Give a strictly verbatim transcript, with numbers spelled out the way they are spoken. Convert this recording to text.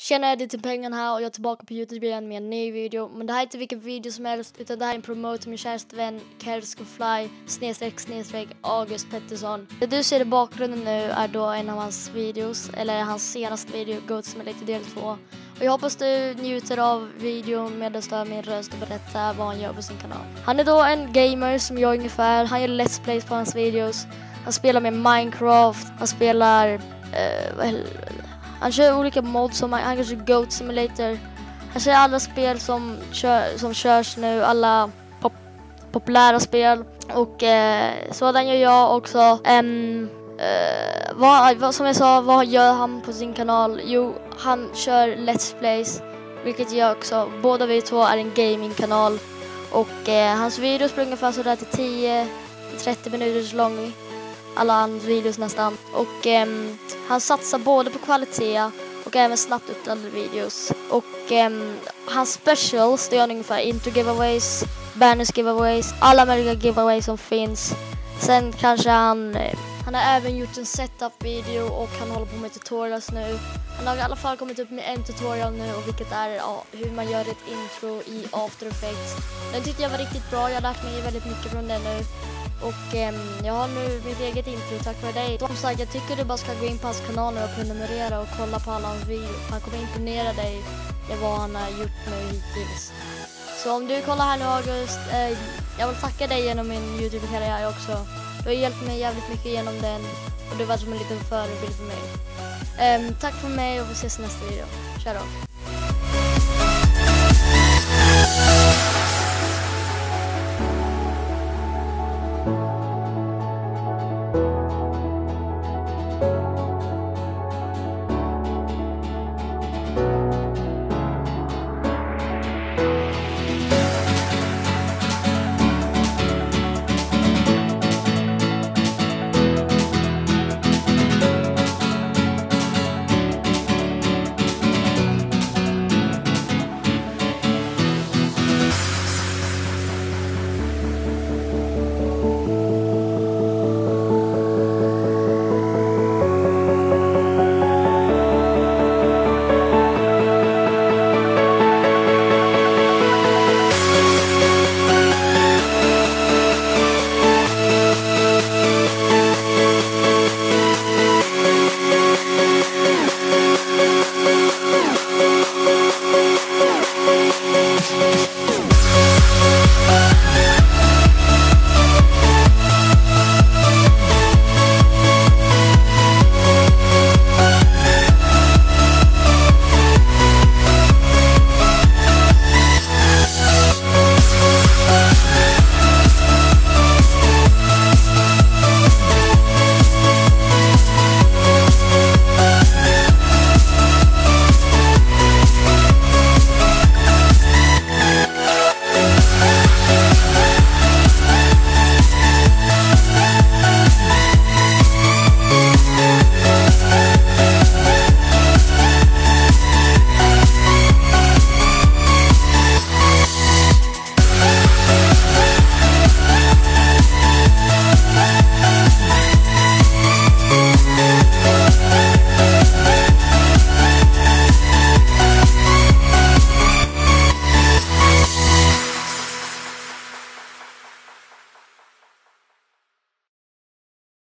Tjena, det är Pengen här och jag är tillbaka på YouTube igen med en ny video. Men det här är inte vilken video som helst, utan det här är en promote till min käraste vän Kerskofly snedstreck snedstreck August Pettersson. Det du ser i bakgrunden nu är då en av hans videos, eller hans senaste video, Goat Simulator del två. Och jag hoppas du njuter av videon medan du hör min röst och berättar vad han gör på sin kanal. Han är då en gamer som jag ungefär, han gör let's plays på hans videos. Han spelar med Minecraft, han spelar... Uh, well, Han kör olika mods som han, han kanske Goat Simulator. Han kör alla spel som, kör, som körs nu, alla pop, populära spel. Och eh, sådan gör jag också. Um, uh, vad, vad, som jag sa, vad gör han på sin kanal? Jo, han kör Let's Plays, vilket jag också. Båda vi två är en gaming-kanal. Och eh, hans videos blir ungefär sådär till tio till trettio minuters lång. Alla hans videos nästan. Och um, han satsar både på kvalitet och även snabbt uppladdade videos. Och um, hans specials, det är ungefär intro giveaways, banners giveaways, alla möjliga giveaways som finns. Sen kanske han Han har även gjort en setup-video och han håller på med tutorials nu. Han har i alla fall kommit upp med en tutorial nu, och vilket är ja, hur man gör ett intro i After Effects. Den tyckte jag var riktigt bra, jag har lärt mig väldigt mycket från den nu. Och eh, jag har nu mitt eget intro tack vare dig. Som sagt, jag tycker du bara ska gå in på hans kanal och prenumerera och kolla på alla hans videos. Han kommer imponera dig med vad han har gjort nu hittills. Så om du kollar här nu, August, eh, jag vill tacka dig genom min YouTube-karriär också. Du har hjälpt mig jävligt mycket genom den, och du var som en liten förebild för mig. Um, tack för mig, och vi ses i nästa video. Tja då.